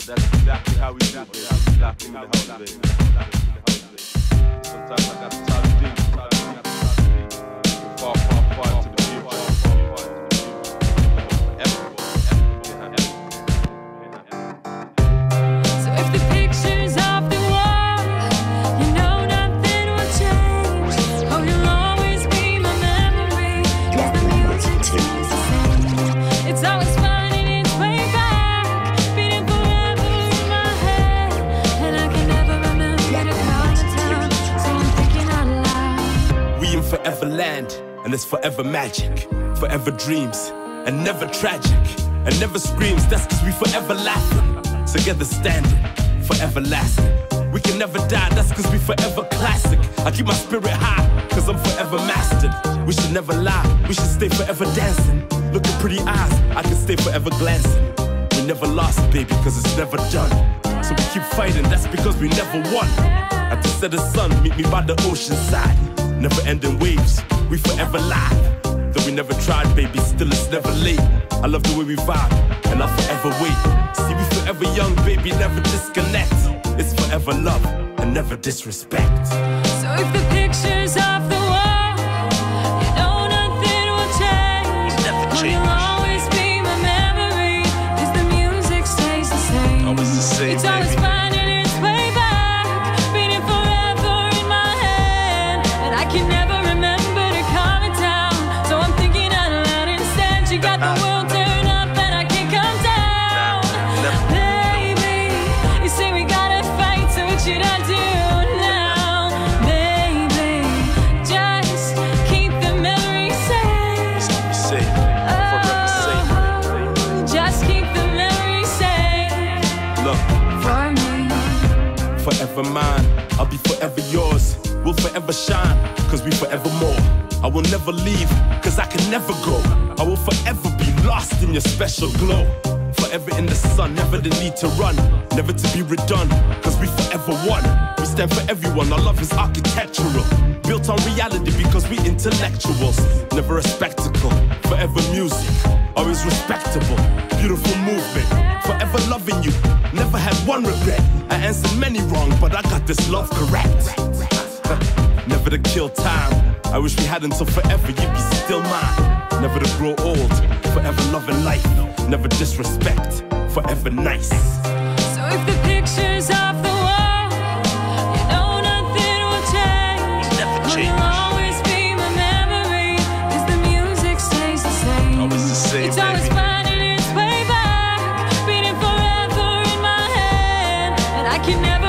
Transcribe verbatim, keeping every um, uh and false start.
That's exactly how we do it, baby. Lock in the house, baby. Sometimes I got to talk deep. Far, far, far to the future. So if the picture's off the wall, you know nothing will change. Oh, you'll always be my memory. 'Cause the music stays the same. It's always finding its way back, beating forever in my head, and I can never remember to call the time. So I'm thinking out loud. We in forever land, and it's forever magic, forever dreams, and never tragic, and never screams. That's 'cause we forever laughing, together standing, forever lasting. We can never die, that's 'cause we forever classic. I keep my spirit high, 'cause I'm forever mastered. We should never lie, we should stay forever dancing. Look at pretty eyes, I can stay forever glancing. We never lost, baby, 'cause it's never done. So we keep fighting, that's because we never won. At the set of sun, meet me by the ocean side. Never ending waves, we forever live. Though we never tried, baby, still it's never late. I love the way we vibe, and I'll forever wait. See, we forever young, baby, never disconnect. It's forever love, and never disrespect. So if the picture's off the wall, you know nothing will change. Never Oh, change. you'll always be my memory, 'cause the music stays the same. Always the same, It's always baby. finding its way back, beating forever in my head, and I can never remember to calm it down. So I'm thinking out loud instead. You got the world turned up and I can't come down. Baby, you say we gotta fight, so what should I do now? Baby, just keep the memory safe. Safe, forever safe. Oh, just keep the memory safe Look, for me. forever mine, I'll be forever yours. We'll forever shine, 'cause we forever more. I will never leave, 'cause I can never go. I will forever be lost in your special glow. Forever in the sun, never the need to run, never to be redone, 'cause we forever one. We stand for everyone, our love is architectural, built on reality because we intellectuals. Never a spectacle, forever music, always respectable, beautiful movement. Forever loving you, never had one regret. I answered many wrong, but I got this love correct. Never to kill time, I wish we had until forever, you'd be still mine. Never to grow old, forever loving life. Never disrespect, forever nice. So if the picture's off the wall, you know nothing will change. Never Oh, change. you'll always be my memory, 'cause the music stays the same. Always the same, It's always baby. finding its way back, beating forever in my head, and I can never